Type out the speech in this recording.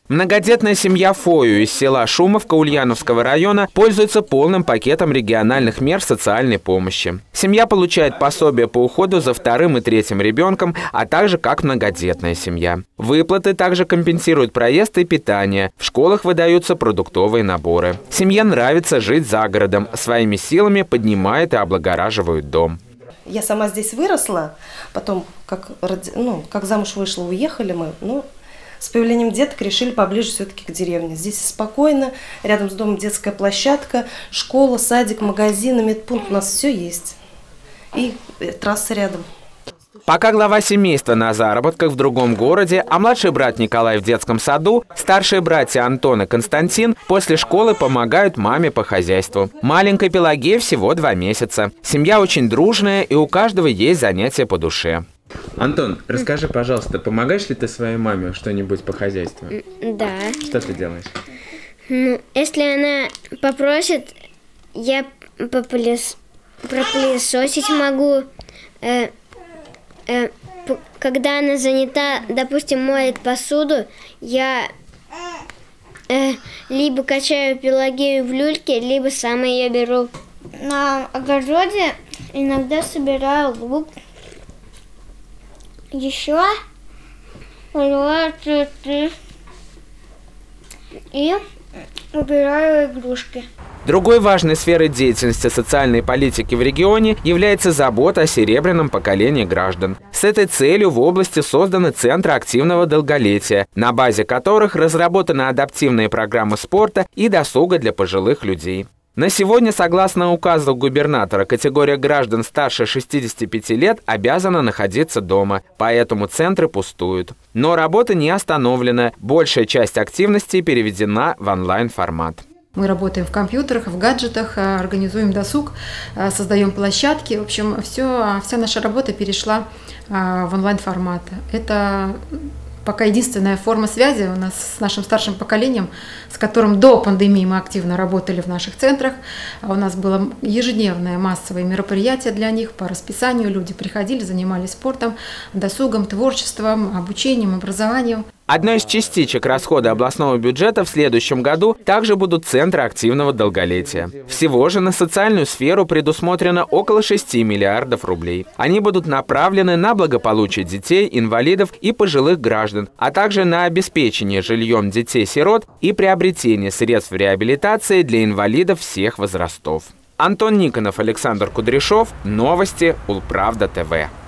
Многодетная семья Фою из села Шумовка Ульяновского района пользуется полным пакетом региональных мер социальной помощи. Семья получает пособие по уходу за вторым и третьим ребенком, а также как многодетная семья. Выплаты также компенсируют проезд и питание. В школах выдаются продуктовые наборы. Семье нравится жить за городом. Своими силами поднимает и облагораживают дом. Я сама здесь выросла, потом, как замуж вышла, уехали мы. С появлением деток решили поближе все-таки к деревне. Здесь спокойно, рядом с домом детская площадка, школа, садик, магазин, медпункт, у нас все есть. И трасса рядом. Пока глава семейства на заработках в другом городе, а младший брат Николай в детском саду, старшие братья Антон и Константин после школы помогают маме по хозяйству. Маленькой Пелагее всего 2 месяца. Семья очень дружная, и у каждого есть занятия по душе. Антон, расскажи, пожалуйста, помогаешь ли ты своей маме что-нибудь по хозяйству? Да. Что ты делаешь? Если она попросит, я пропылесосить могу. Когда она занята, допустим, моет посуду, я либо качаю Пелагею в люльке, либо сама ее беру. На огороде иногда собираю лук. Еще цветы и убираю игрушки. Другой важной сферой деятельности социальной политики в регионе является забота о серебряном поколении граждан. С этой целью в области созданы центры активного долголетия, на базе которых разработаны адаптивные программы спорта и досуга для пожилых людей. На сегодня, согласно указу губернатора, категория граждан старше 65 лет обязана находиться дома, поэтому центры пустуют. Но работа не остановлена, большая часть активностей переведена в онлайн-формат. Мы работаем в компьютерах, в гаджетах, организуем досуг, создаем площадки. В общем, вся наша работа перешла в онлайн-формат. Это пока единственная форма связи у нас с нашим старшим поколением, с которым до пандемии мы активно работали в наших центрах. У нас было ежедневное массовое мероприятие для них по расписанию. Люди приходили, занимались спортом, досугом, творчеством, обучением, образованием. Одной из частичек расхода областного бюджета в следующем году также будут центры активного долголетия. Всего же на социальную сферу предусмотрено около 6 миллиардов рублей. Они будут направлены на благополучие детей, инвалидов и пожилых граждан, а также на обеспечение жильем детей-сирот и приобретение средств реабилитации для инвалидов всех возрастов. Антон Никонов, Александр Кудряшов. Новости Улправда ТВ.